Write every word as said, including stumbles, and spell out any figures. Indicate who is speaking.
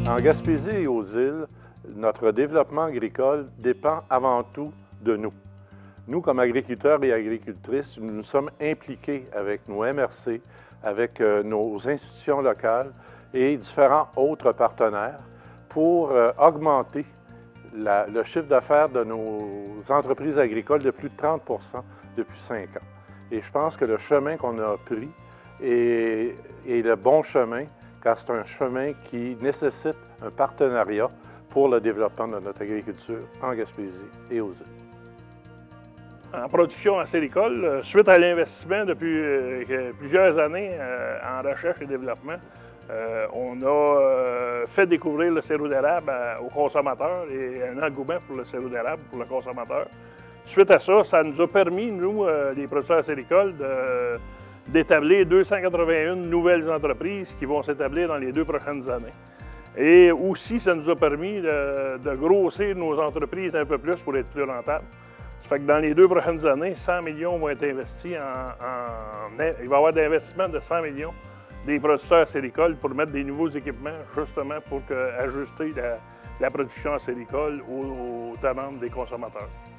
Speaker 1: En Gaspésie et aux îles, notre développement agricole dépend avant tout de nous. Nous, comme agriculteurs et agricultrices, nous nous sommes impliqués avec nos M R C, avec euh, nos institutions locales et différents autres partenaires pour euh, augmenter la, le chiffre d'affaires de nos entreprises agricoles de plus de trente pour cent depuis cinq ans. Et je pense que le chemin qu'on a pris est, est le bon chemin, car c'est un chemin qui nécessite un partenariat pour le développement de notre agriculture en Gaspésie et aux îles.
Speaker 2: En production acéricole, suite à l'investissement depuis euh, plusieurs années euh, en recherche et développement, euh, on a euh, fait découvrir le sirop d'érable aux consommateurs et un engouement pour le sirop d'érable pour le consommateur. Suite à ça, ça nous a permis, nous, euh, les producteurs acéricoles, d'établir deux cent quatre-vingt-un nouvelles entreprises qui vont s'établir dans les deux prochaines années. Et aussi, ça nous a permis de, de grossir nos entreprises un peu plus pour être plus rentables. Ça fait que dans les deux prochaines années, cent millions vont être investis en... en il va y avoir des investissements de cent millions des producteurs acéricoles pour mettre des nouveaux équipements, justement pour que, ajuster la, la production acéricole aux, aux demandes des consommateurs.